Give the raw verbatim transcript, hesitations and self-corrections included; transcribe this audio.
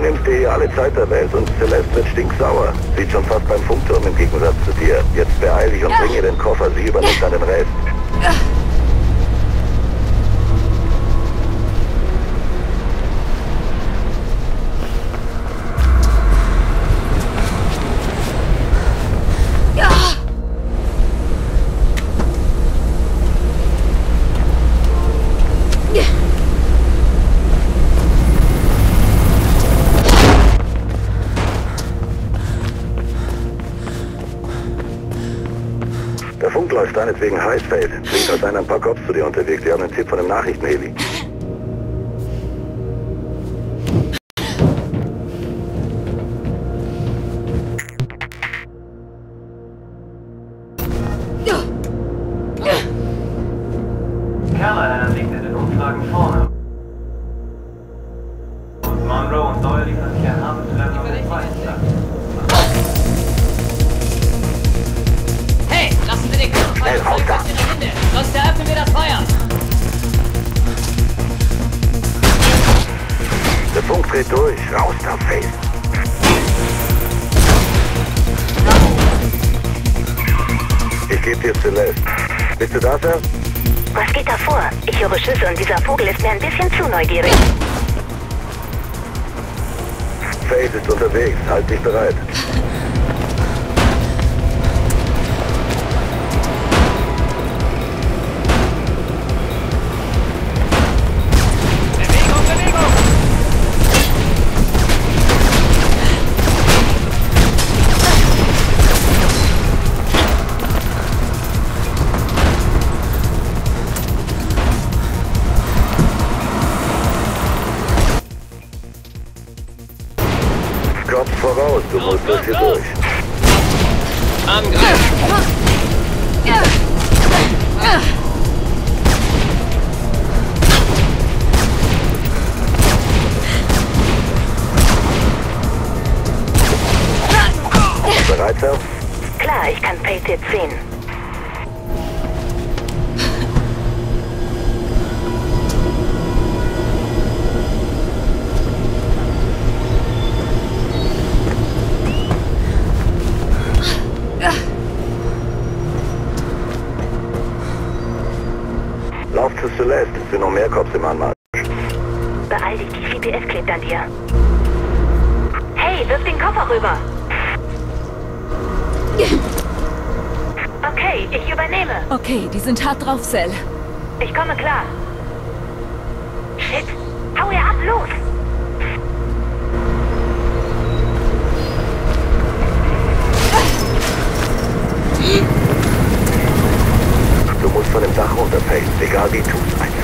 nimmst dir hier alle Zeit der Welt und Celeste wird stinksauer. Sieht schon fast beim Funkturm im Gegensatz zu dir. Jetzt beeil dich und bring ihr den Koffer, sie übernimmt dann den Rest. Der Funk läuft deinetwegen Highspace. Klingt, als seien ein paar Cops zu dir unterwegs. Die haben einen Tipp von dem Nachrichtenheli. Callahan liegt in den Umfragen vorne. Und Monroe und Doyle liefern Kern haben zu lernen auf den zweiten Platz. Hey, lassen Sie den Kampffeind aus Ihrer Hände, sonst eröffnen wir das Feuer! Der Funk dreht durch. Raus da, Face. Ich gebe dir Celeste. Bist du da, Sir? Was geht da vor? Ich höre Schüsse und dieser Vogel ist mir ein bisschen zu neugierig. Face ist unterwegs. Halt dich bereit. Bewegung, Bewegung! Kopf voraus, du musst das hier durch. Angriff! Bereit, Sir? Klar, ich kann Faith jetzt sehen. Lauf zu Celeste. Es sind noch mehr Cops im Anmarsch. Beeil dich, die G P S klebt an dir. Hey, wirf den Koffer rüber. Okay, ich übernehme. Okay, die sind hart drauf, Cell. Ich komme klar. Shit, hau ihr ab, los! Du musst von dem Dach runter, Face. Egal wie, tu's einfach.